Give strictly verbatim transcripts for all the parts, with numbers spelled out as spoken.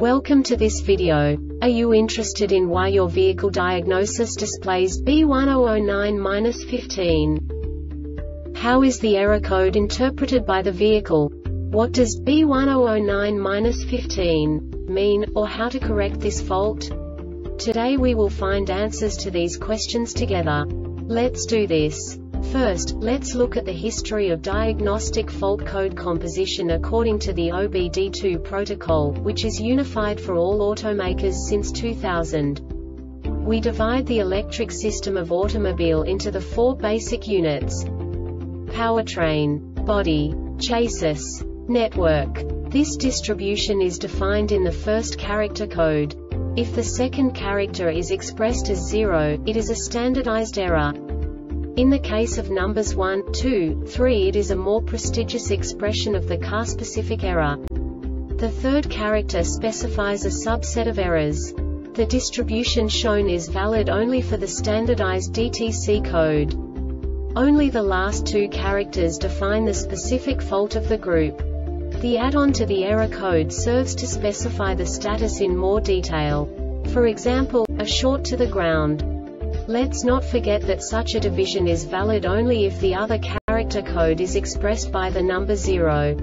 Welcome to this video. Are you interested in why your vehicle diagnosis displays B one zero zero nine dash fifteen? How is the error code interpreted by the vehicle? What does B one zero zero nine dash fifteen mean, or how to correct this fault? Today we will find answers to these questions together. Let's do this. First, let's look at the history of diagnostic fault code composition according to the O B D two protocol, which is unified for all automakers since two thousand. We divide the electric system of automobile into the four basic units: powertrain, body, chassis, network. This distribution is defined in the first character code. If the second character is expressed as zero, it is a standardized error. In the case of numbers one, two, three, it is a more prestigious expression of the car-specific error. The third character specifies a subset of errors. The distribution shown is valid only for the standardized D T C code. Only the last two characters define the specific fault of the group. The add-on to the error code serves to specify the status in more detail. For example, a short to the ground. Let's not forget that such a division is valid only if the other character code is expressed by the number zero.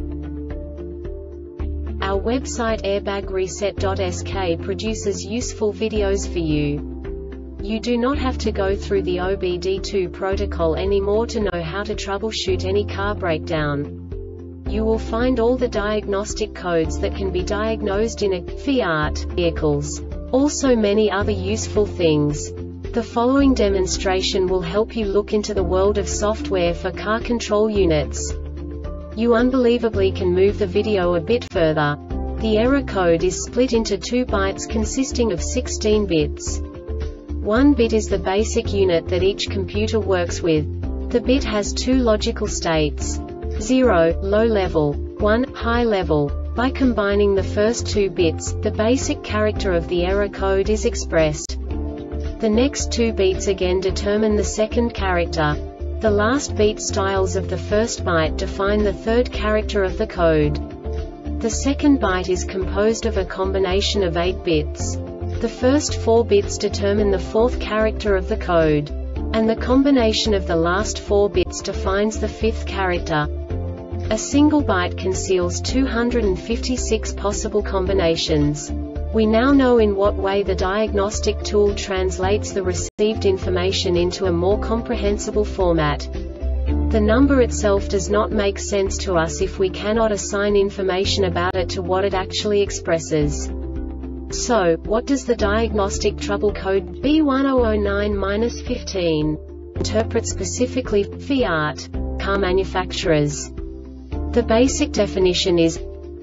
Our website airbag reset dot S K produces useful videos for you. You do not have to go through the O B D two protocol anymore to know how to troubleshoot any car breakdown. You will find all the diagnostic codes that can be diagnosed in a Fiat vehicles. Also many other useful things. The following demonstration will help you look into the world of software for car control units. You unbelievably can move the video a bit further. The error code is split into two bytes consisting of sixteen bits. One bit is the basic unit that each computer works with. The bit has two logical states: zero, low level, one, high level. By combining the first two bits, the basic character of the error code is expressed. The next two beats again determine the second character. The last beat styles of the first byte define the third character of the code. The second byte is composed of a combination of eight bits. The first four bits determine the fourth character of the code. And the combination of the last four bits defines the fifth character. A single byte conceals two hundred fifty-six possible combinations. We now know in what way the diagnostic tool translates the received information into a more comprehensible format. The number itself does not make sense to us if we cannot assign information about it to what it actually expresses. So, what does the diagnostic trouble code B one zero zero nine dash fifteen interpret specifically for Fiat car manufacturers? The basic definition is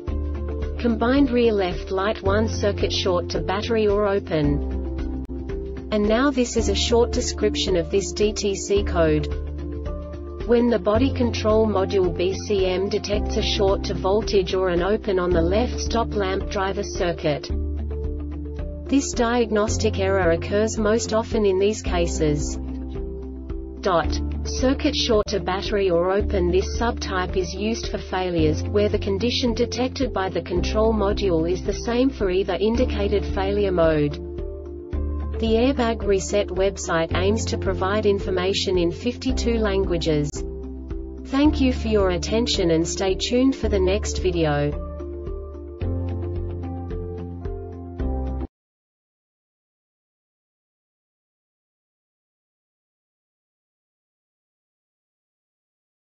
combined rear left light one circuit short to battery or open. And now this is a short description of this D T C code. When the body control module B C M detects a short to voltage or an open on the left stop lamp driver circuit. This diagnostic error occurs most often in these cases. Dot. Circuit short to battery or open. This subtype is used for failures, where the condition detected by the control module is the same for either indicated failure mode. The Airbag Reset website aims to provide information in fifty-two languages. Thank you for your attention and stay tuned for the next video.